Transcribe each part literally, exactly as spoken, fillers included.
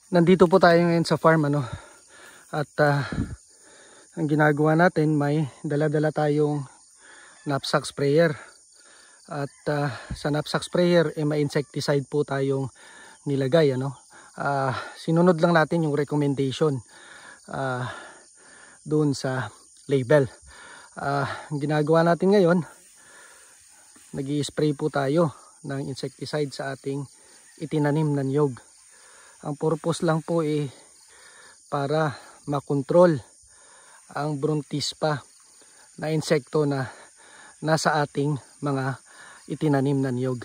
Nandito po tayo ngayon sa farm ano. At uh, ang ginagawa natin, may dala-dala tayong knapsack sprayer. At uh, sa knapsack sprayer eh, may insecticide po tayong nilagay ano. Uh, sinunod lang natin yung recommendation uh, doon sa label. Uh, ang ginagawa natin ngayon, nag-i-spray po tayo ng insecticide sa ating itinanim na niyog. Ang purpose lang po eh para makontrol ang Bruntispa na insekto na nasa ating mga itinanim na niyog.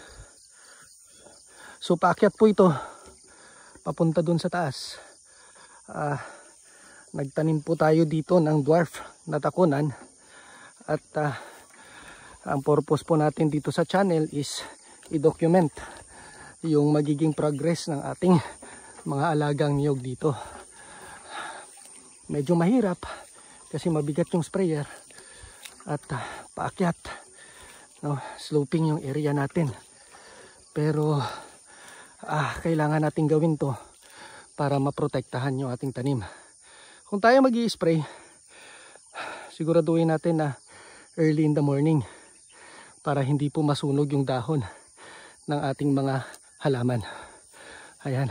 So paakyat po ito papunta dun sa taas. Uh, nagtanim po tayo dito ng dwarf na takunan at uh, ang purpose po natin dito sa channel is i-document yung magiging progress ng ating mga alagang niyog dito. Medyo mahirap kasi mabigat yung sprayer at uh, paakyat, no, sloping yung area natin, pero ah, kailangan natin gawin to para maprotektahan yung ating tanim. Kung tayo mag-i-spray, siguraduhin natin na early in the morning para hindi po masunog yung dahon ng ating mga halaman. Ayan.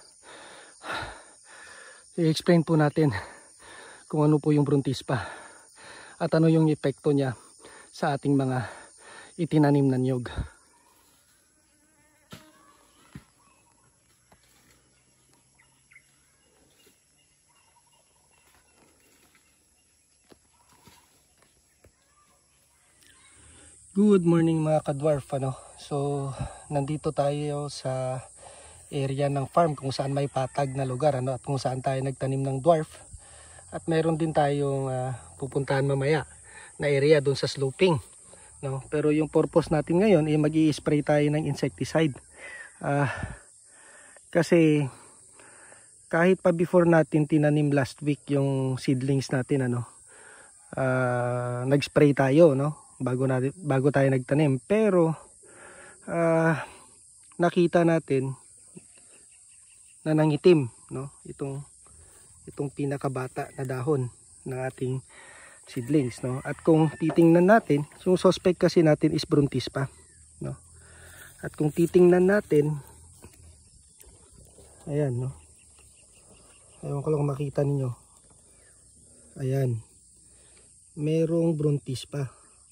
I-explain po natin kung ano po yung Bruntispa at ano yung epekto niya sa ating mga itinanim na niyog. Good morning mga ka-dwarf ano. So nandito tayo sa area ng farm kung saan may patag na lugar ano, at kung saan tayo nagtanim ng dwarf, at meron din tayong uh, pupuntahan mamaya na area doon sa sloping, no? Pero yung purpose natin ngayon ay eh, mag-i-spray tayo ng insecticide uh, kasi kahit pa before natin tinanim last week yung seedlings natin ano, uh, nag-spray tayo no bago natin bago tayo nagtanim, pero uh, nakita natin na nangitim no itong itong pinakabata na dahon ng ating seedlings no. At kung titingnan natin, yung suspect kasi natin is Bruntispa no. At kung titingnan natin, ayan no, ayaw ko lang makita ninyo, ayan, merong Bruntispa.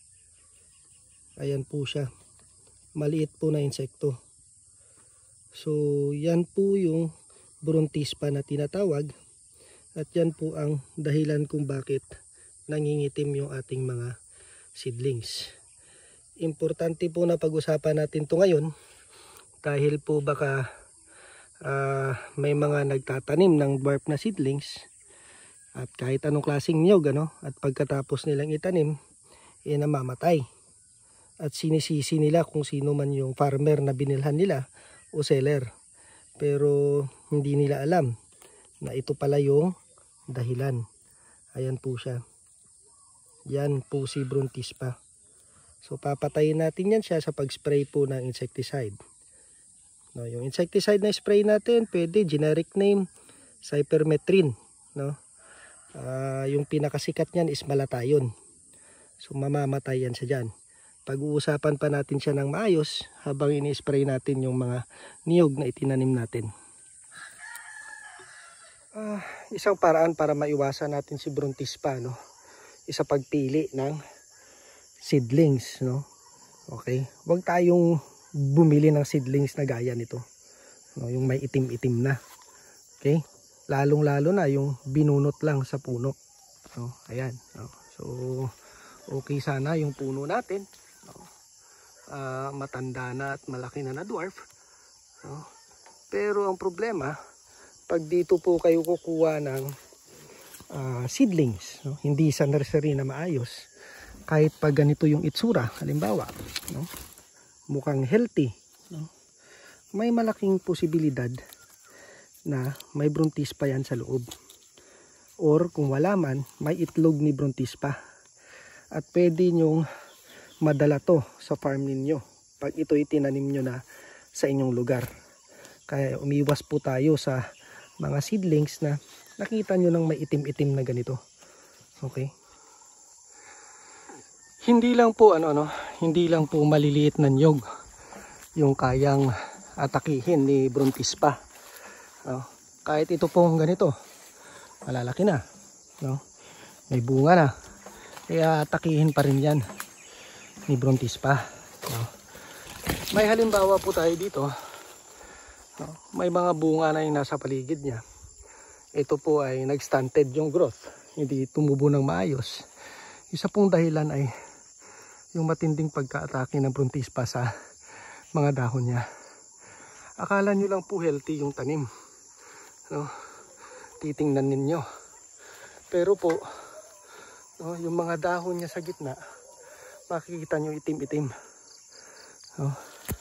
Ayan po siya, maliit po na insekto. So yan po yung Bruntispa na tinatawag, at yan po ang dahilan kung bakit nangingitim yung ating mga seedlings. Importante po na pag-usapan natin to ngayon dahil po baka uh, may mga nagtatanim ng dwarf na seedlings at kahit anong klaseng niyog ano, at pagkatapos nilang itanim eh namamatay, at sinisisi nila kung sino man yung farmer na binilhan nila o seller, pero hindi nila alam na ito pala yung dahilan. Ayan po siya, yan po si Bruntispa. So papatayin natin yan siya sa pag-spray po ng insecticide no. Yung insecticide na spray natin, pwede generic name cypermethrin no. Uh, yung pinakasikat niyan is malatayon, so mamamatay yan siya dyan. Pag-uusapan pa natin siya ng maayos habang ini-spray natin yung mga niyog na itinanim natin. Uh, isang paraan para maiwasan natin si Bruntispa no, isa pagpili ng seedlings no. Okay, huwag tayong bumili ng seedlings na gaya nito no, yung may itim-itim na. Okay, lalong-lalo na yung binunot lang sa puno no. Ayan no. So okay sana yung puno natin no, uh, matanda na at malaki na na dwarf no? Pero ang problema, pag dito po kayo kukuha ng uh, seedlings no, hindi sa nursery na maayos, kahit pag ganito yung itsura, halimbawa no, mukhang healthy no, may malaking posibilidad na may Bruntispa yan sa loob, or kung wala man, may itlog ni Bruntispa, at pwede nyong madala to sa farm ninyo pag ito itinanim nyo na sa inyong lugar. Kaya umiwas po tayo sa mga seedlings na nakita nyo ng may itim-itim na ganito. Okay. Hindi lang po ano ano, hindi lang po maliliit na niyog yung kayang atakihin ni Bruntispa. No? Kahit ito pong ganito, malalaki na, no? May bunga na, kaya atakihin pa rin yan ni Bruntispa. No? May halimbawa po tayo dito, no? May mga bunga na yung nasa paligid niya. Ito po ay nag-stunted yung growth, hindi tumubo ng maayos. Isa pong dahilan ay yung matinding pagka-atake ng Bruntispa sa mga dahon niya. Akala nyo lang po healthy yung tanim, no? Titingnan ninyo, pero po, no, yung mga dahon niya sa gitna, makikita nyo itim-itim, no?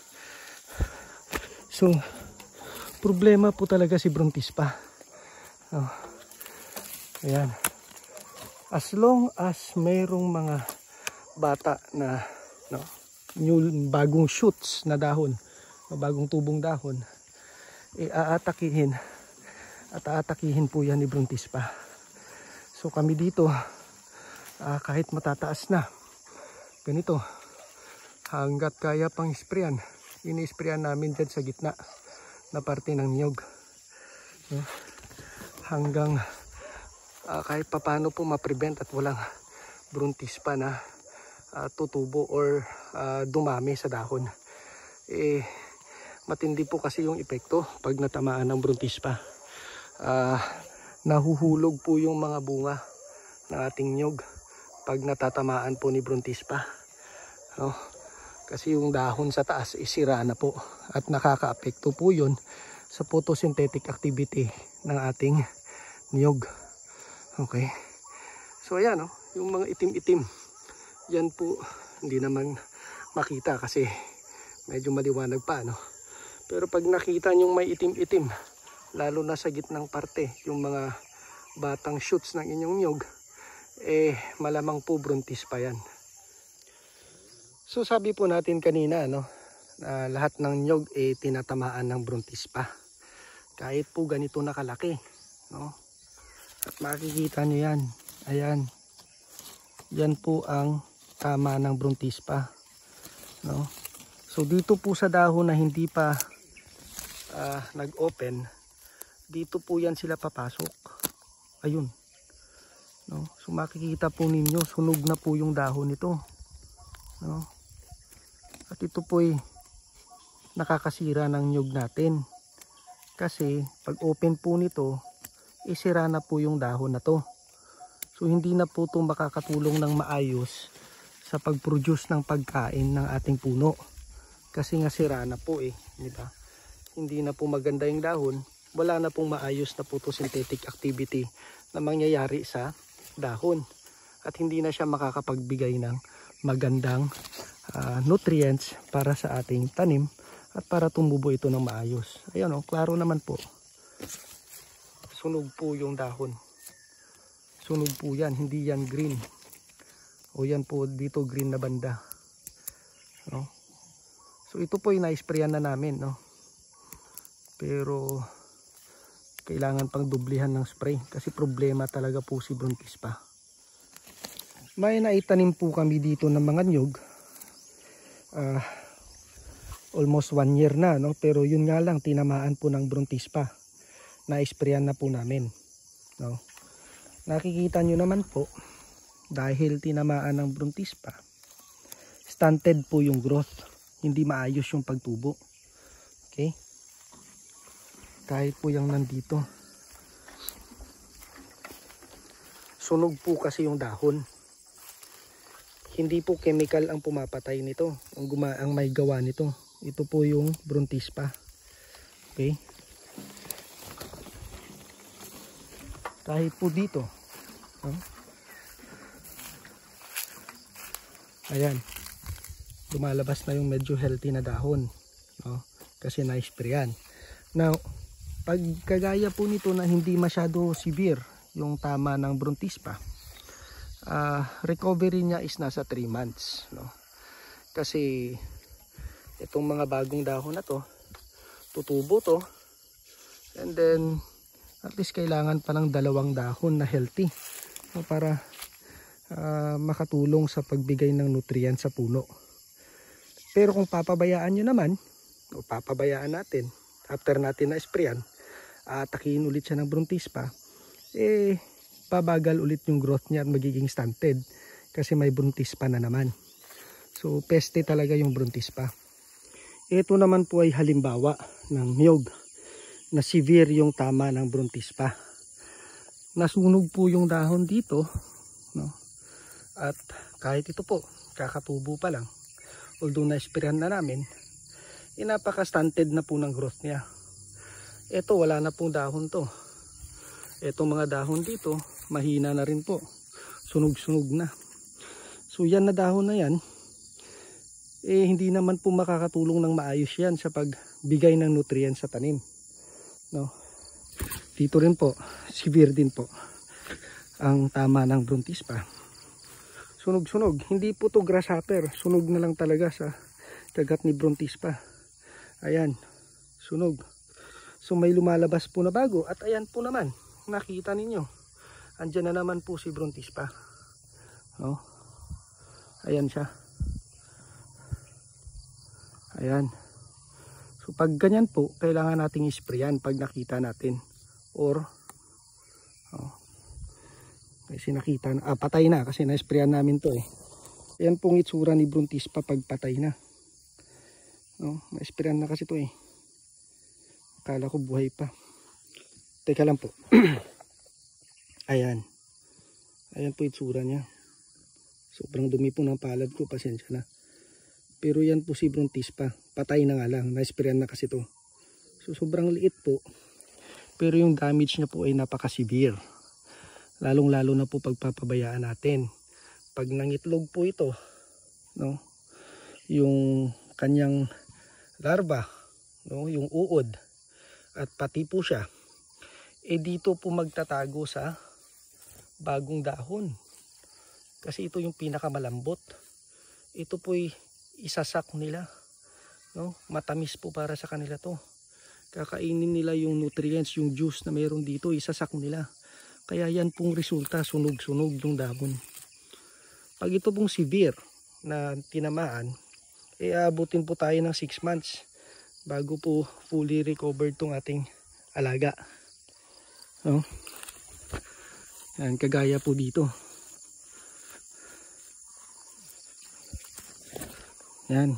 So problema po talaga si Bruntispa, no? Ayan, as long as mayroong mga bata na, no, new, bagong shoots na dahon, bagong tubong dahon, e aatakihin at aatakihin po yan ni Bruntispa. So kami dito, uh, kahit matataas na ganito, hanggat kaya pang isprayan, ini-sprayan namin dyan sa gitna na parte ng niyog, no? Hanggang uh, kahit papano po ma-prevent at walang Bruntispa na Uh, tutubo or uh, dumami sa dahon. Eh, matindi po kasi yung epekto pag natamaan ng Bruntispa. Uh, nahuhulog po yung mga bunga ng ating nyog pag natatamaan po ni Bruntispa. No? Kasi yung dahon sa taas isira na po at nakaka-apekto po yun sa photosynthetic activity ng ating nyog. Okay. So ayan, no? Yung mga itim-itim, yan po hindi naman makita kasi medyo maliwanag pa, no? Pero pag nakita nyong may itim-itim, lalo na sa gitnang parte, yung mga batang shoots ng inyong nyog, eh malamang po Bruntispa yan. So sabi po natin kanina, no, na lahat ng nyog eh tinatamaan ng Bruntispa. Kahit po ganito nakalaki, no? At makikita nyo yan, ayan, yan po ang tama ng Bruntispa, no? So dito po sa dahon na hindi pa uh, nag-open, dito po yan sila papasok. Ayun, no? So makikita po ninyo, sunog na po yung dahon nito, no? At ito po ay nakakasira ng nyog natin, kasi pag open po nito, isira na po yung dahon na to. So hindi na po ito makakatulong ng maayos sa pag-produce ng pagkain ng ating puno, kasi nga sira na po eh, di ba? Hindi na po maganda yung dahon, wala na pong maayos na photosynthetic activity na mangyayari sa dahon, at hindi na siya makakapagbigay ng magandang uh, nutrients para sa ating tanim at para tumubo ito ng maayos. Ayan, oh, klaro naman po, sunog po yung dahon, sunog po yan, hindi yan green. O yan po dito green na banda, no? So ito po yung na-sprayan na namin, no? Pero kailangan pang dublihan ng spray kasi problema talaga po si Bruntispa. May naitanim po kami dito ng mga nyog, uh, almost one year na, no? Pero yun nga lang, tinamaan po ng Bruntispa. Na-sprayan na po namin, no? Nakikita nyo naman po, dahil tinamaan ng Bruntispa, stunted po yung growth, hindi maayos yung pagtubo. Okay, kahit po yung nandito, sunog po kasi yung dahon. Hindi po chemical ang pumapatay nito, ang, guma ang may gawa nito, ito po yung Bruntispa. Okay, kahit po dito, no? Ayan, lumalabas na yung medyo healthy na dahon, no? Kasi na-sprayan. Now, pag kagaya po nito na hindi masyado severe yung tama ng Bruntispa, uh, recovery niya is nasa three months, no? Kasi itong mga bagong dahon na to, tutubo to, and then At least kailangan pa ng dalawang dahon na healthy, no, para uh, makatulong sa pagbigay ng nutrients sa puno. Pero kung papabayaan nyo naman, o papabayaan natin, after natin na-sprayan, atakihin ulit siya ng Bruntispa, eh pabagal ulit yung growth niya at magiging stunted kasi may Bruntispa na naman. So peste talaga yung Bruntispa. Ito naman po ay halimbawa ng niyog na severe yung tama ng Bruntispa. Nasunog po yung dahon dito, no? At kahit ito po, kakatubo pa lang, although na-sprayan na namin, eh, napaka-stunted na po ng growth niya. Ito, wala na pong dahon to. Itong mga dahon dito, mahina na rin po. Sunog-sunog na. So yan na dahon na yan, eh hindi naman po makakatulong ng maayos yan sa pagbigay ng nutrients sa tanim. No? Dito rin po, severe din po ang tama ng Bruntispa. Sunog-sunog. Hindi po to grasshopper. Sunog na lang talaga sa kagat ni Bruntispa. Ayan, sunog. So may lumalabas po na bago. At ayan po naman, nakita ninyo, andyan na naman po si Bruntispa. No? Ayan siya. Ayan. So pag ganyan po, kailangan nating isprayan pag nakita natin. Or, oh, kasi nakita na, ah, patay na kasi na-sprayan namin to eh. Ayan pong itsura ni Bruntispa pag patay na. No, na-sprayan na kasi to eh. Akala ko buhay pa. Teka lang po. Ayan. Ayan po itsura niya. Sobrang dumi po ng palad ko, pasensya na. Pero yan po si Bruntispa. Patay na nga lang. Na-sprayan na kasi to. So sobrang liit po. Pero yung damage niya po ay napaka-severe. Lalong lalo na po pagpapabayaan natin. Pag nangitlog po ito, no, yung kanyang larva, no, yung uod, at pati po siya, eh dito po magtatago sa bagong dahon. Kasi ito yung pinakamalambot. Ito po'y isasak nila. No? Matamis po para sa kanila to. Kakainin nila yung nutrients, yung juice na mayroon dito, isasak nila. Kaya yan pong resulta, sunog-sunog yung dahon. Pag ito pong severe na tinamaan, e aabutin po tayo ng six months bago po fully recovered tong ating alaga. No? Yan, kagaya po dito. Yan.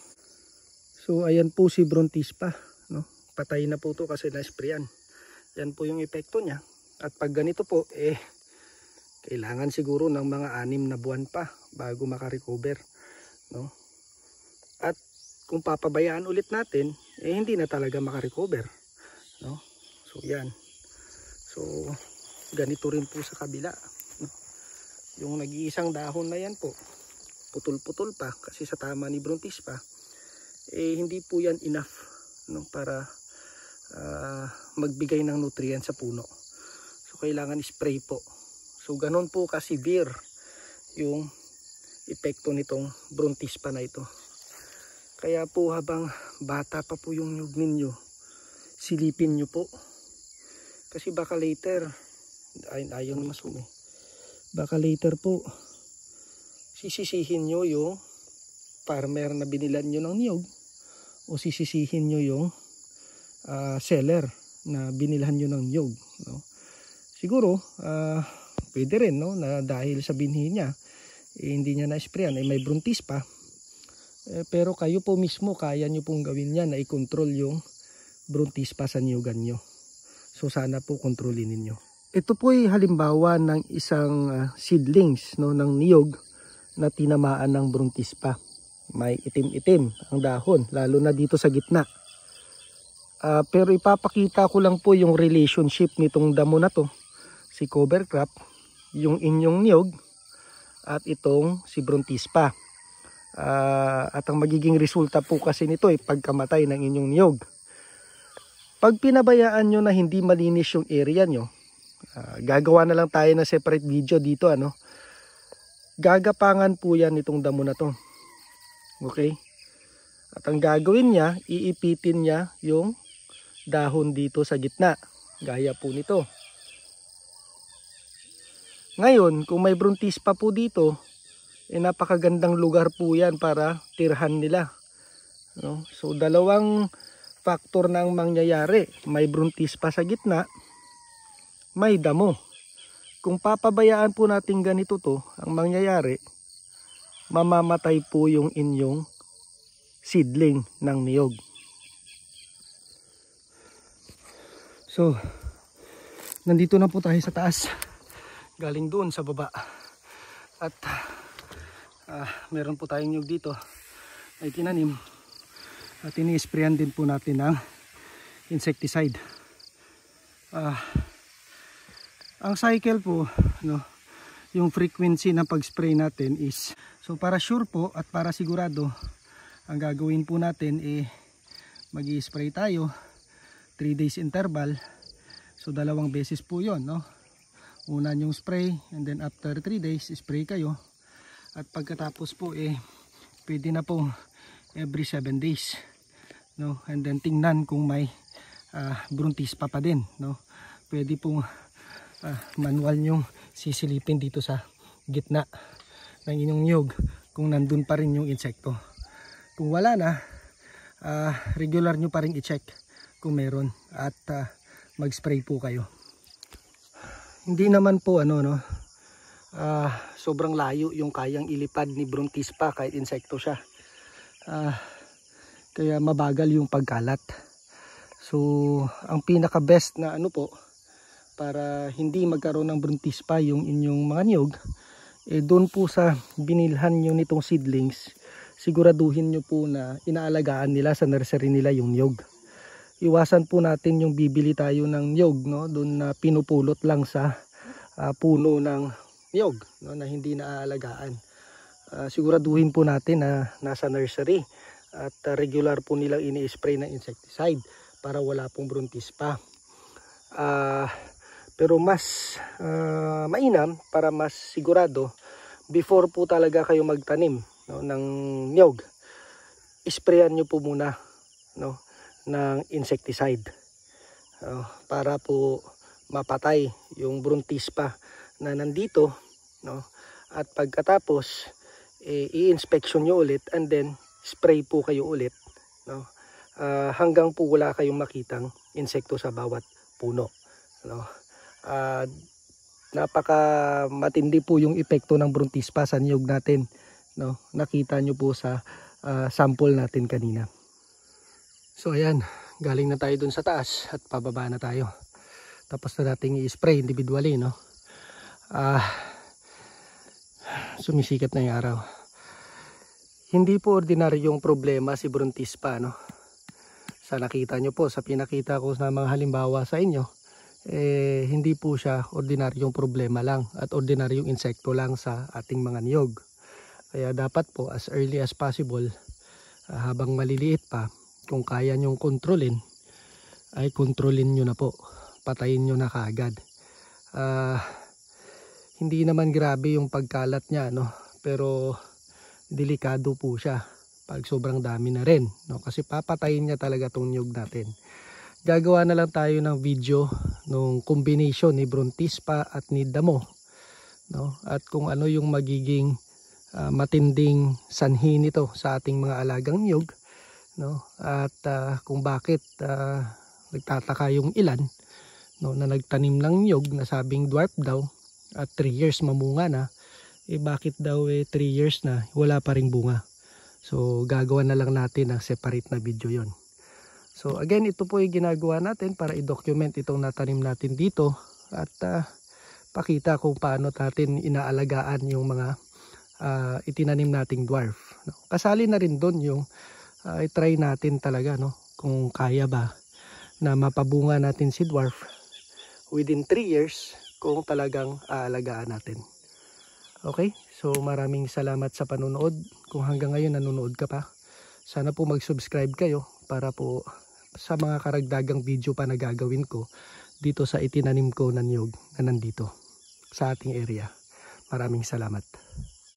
So ayan po si Bruntispa, no? Patay na po to kasi na-sprayan. Yan po yung epekto niya. At pag ganito po, eh kailangan siguro ng mga anim na buwan pa bago makarecover, no? At kung papabayaan ulit natin, eh hindi na talaga makarecover, no? So yan. So ganito rin po sa kabila, no? Yung nag-iisang dahon na yan po, putol-putol pa kasi sa tama ni Bruntispa, eh hindi po yan enough, no, para uh, magbigay ng nutrients sa puno. So kailangan spray po. So ganon po ka-severe yung epekto nitong Bruntispa na ito. Kaya po habang bata pa po yung nyug ninyo, silipin nyo po. Kasi baka later, ay, ayaw na masumi, baka later po sisisihin nyo yung farmer na binilan nyo ng niyog, o sisisihin nyo yung uh, seller na binilhan nyo ng niyog, no? Siguro uh, pwede rin, no, na dahil sa binhi niya, eh, hindi niya na-sprayan, eh, may Bruntispa, eh, pero kayo po mismo kaya nyo pong gawin niya na i-control yung Bruntispa sa niyogan nyo. So sana po kontrolin ninyo. Ito po ay halimbawa ng isang uh, seedlings, no, ng niyog na tinamaan ng Bruntispa. May itim-itim ang dahon, lalo na dito sa gitna. Uh, pero ipapakita ko lang po yung relationship nitong damo na to, si cover crop, yung inyong niyog, at itong si Bruntispa. Uh, at ang magiging resulta po kasi nito ay pagkamatay ng inyong niyog. Pag pinabayaan nyo na hindi malinis yung area nyo, uh, gagawa na lang tayo ng separate video dito, ano, gagapangan po yan itong damo na to. Okay? At ang gagawin niya, iipitin niya yung dahon dito sa gitna. gaya po nito. Ngayon, kung may Bruntispa po dito, eh, napakagandang lugar po yan para tirhan nila. No? So dalawang factor na ang mangyayari. May Bruntispa sa gitna, may damo. Kung papabayaan po natin ganito to, ang mangyayari, mamamatay po yung inyong seedling ng niyog. So, nandito na po tayo sa taas. Galing doon sa baba. At uh, meron po tayong niyog dito ay tinanim. At ini-sprayan din po natin ng insecticide. Uh, ang cycle po, no, yung frequency na pag-spray natin is, so para sure po at para sigurado, ang gagawin po natin eh mag-i-spray tayo three days interval. So dalawang beses po yon, no? Una yung spray and then after three days spray kayo. At pagkatapos po eh pwede na pong every seven days, no? And then tingnan kung may uh, Bruntispa pa din, no? Pwede pong uh, manual yung sisilipin dito sa gitna ng inyong niyog kung nandun pa rin yung insekto. Kung wala na, uh, regular nyo pa rin i-check kung meron at uh, mag-spray po kayo. Hindi naman po ano, no, uh, sobrang layo yung kayang ilipad ni Bruntispa kahit insekto siya. Uh, kaya mabagal yung pagkalat. So ang pinaka best na ano po para hindi magkaroon ng Bruntispa yung inyong mga niyog, eh doon po sa binilhan nyo nitong seedlings, siguraduhin nyo po na inaalagaan nila sa nursery nila yung niyog. Iwasan po natin yung bibili tayo ng niyog, no, doon na pinupulot lang sa uh, puno ng niyog, no, na hindi naaalagaan. Uh, siguraduhin po natin na nasa nursery at uh, regular po nilang ini-spray ng insecticide para wala pong Bruntispa. Uh, pero mas uh, mainam para mas sigurado, before po talaga kayo magtanim, no, ng niyog, isprayan nyo po muna, no, ng insecticide uh, para po mapatay yung Bruntispa na nandito, no, at pagkatapos eh, i-inspection nyo ulit and then spray po kayo ulit, no, uh, hanggang po wala kayong makitang insekto sa bawat puno, no. Uh, napaka matindi po yung epekto ng Bruntispa sa niyog natin, no, nakita nyo po sa uh, sample natin kanina. So ayan, galing na tayo dun sa taas at pababa na tayo. Tapos na nating i-spray individually, no. Ah, sumisikat na yung araw. Hindi po ordinaryong problema si Bruntispa, no. Sa nakita nyo po, sa pinakita ko na mga halimbawa sa inyo, eh hindi po siya ordinaryong problema lang at ordinaryong insekto lang sa ating mga niyog. Kaya dapat po as early as possible, uh, habang maliliit pa, kung kaya nyong kontrolin, ay kontrolin nyo na po. Patayin nyo na kaagad. Uh, hindi naman grabe yung pagkalat niya, no? Pero delikado po siya pag sobrang dami na rin, no? Kasi papatayin niya talaga tong niyog natin. Gagawa na lang tayo ng video nung combination ni Bruntispa at ni damo, no? At kung ano yung magiging uh, matinding sanhi nito sa ating mga alagang niyog, no, at uh, kung bakit uh, nagtataka yung ilan, no, na nagtanim ng niyog na sabing dwarf daw at three years mamunga na, eh bakit daw eh three years na wala pa ring bunga. So gagawa na lang natin ng separate na video yon. So again, ito po yung ginagawa natin para i-document itong natanim natin dito at uh, pakita kung paano natin inaalagaan yung mga uh, itinanim nating dwarf, no. Kasali na rin doon yung Uh, i-try natin talaga, no, kung kaya ba na mapabunga natin si dwarf within three years kung talagang aalagaan natin. Okay, so maraming salamat sa panonood. Kung hanggang ngayon nanonood ka pa, sana po mag-subscribe kayo para po sa mga karagdagang video pa na gagawin ko dito sa itinanim ko na niyog na nandito sa ating area. Maraming salamat.